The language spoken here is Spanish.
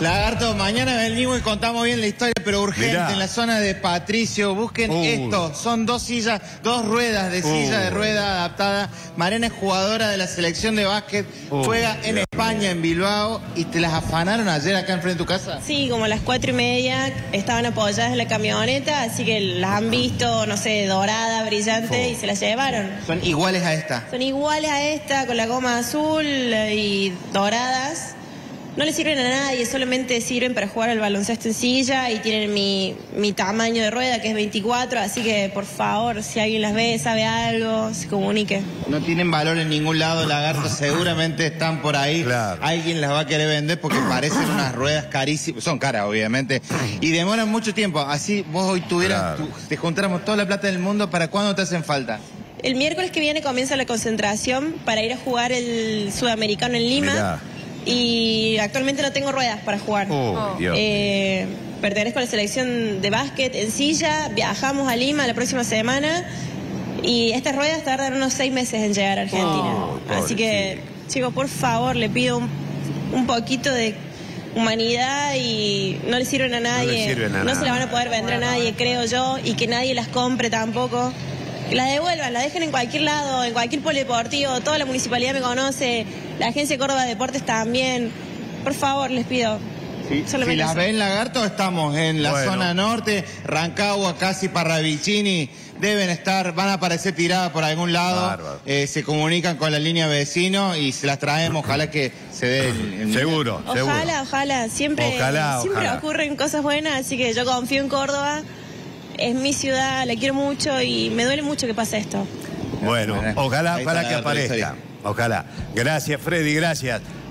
Lagarto, mañana venimos y contamos bien la historia, pero urgente. Mirá. En la zona de Patricio, busquen esto. Son dos ruedas de silla de rueda adaptada. Mariana es jugadora de la selección de básquet, juega en España, en Bilbao, y te las afanaron ayer acá enfrente de tu casa. Sí, como a las 4:30 estaban apoyadas en la camioneta, así que las han visto, no sé, dorada, brillante, y se las llevaron. ¿Son iguales a esta? Son iguales a esta, con la goma azul y doradas. No le sirven a nadie, solamente sirven para jugar al baloncesto en silla y tienen mi tamaño de rueda, que es 24, así que por favor, si alguien las ve, sabe algo, se comunique. No tienen valor en ningún lado, Lagarto, seguramente están por ahí. Claro. Alguien las va a querer vender porque parecen unas ruedas carísimas, son caras obviamente, y demoran mucho tiempo. Así vos hoy te juntáramos toda la plata del mundo, ¿para cuándo te hacen falta? El miércoles que viene comienza la concentración para ir a jugar el Sudamericano en Lima. Mirá. Y actualmente no tengo ruedas para jugar. Pertenezco a la selección de básquet en silla. Viajamos a Lima la próxima semana. Y estas ruedas tardan unos 6 meses en llegar a Argentina. Así que, chicos, por favor, le pido un poquito de humanidad y no le sirven a nadie. No se la van a poder vender a nadie, creo yo. Y que nadie las compre tampoco. Que las devuelvan, las dejen en cualquier lado, en cualquier polideportivo. Toda la municipalidad me conoce, la Agencia Córdoba Deportes también. Por favor, les pido. Sí, si las ven, Lagarto, estamos en la zona norte, Rancagua, casi Parravicini, deben estar, van a aparecer tiradas por algún lado, se comunican con la línea vecino y se las traemos, ojalá que se dé el Seguro. Ojalá, siempre ocurren cosas buenas, así que yo confío en Córdoba. Es mi ciudad, la quiero mucho y me duele mucho que pase esto. Bueno, ojalá que aparezca. Ojalá. Gracias, Freddy, gracias.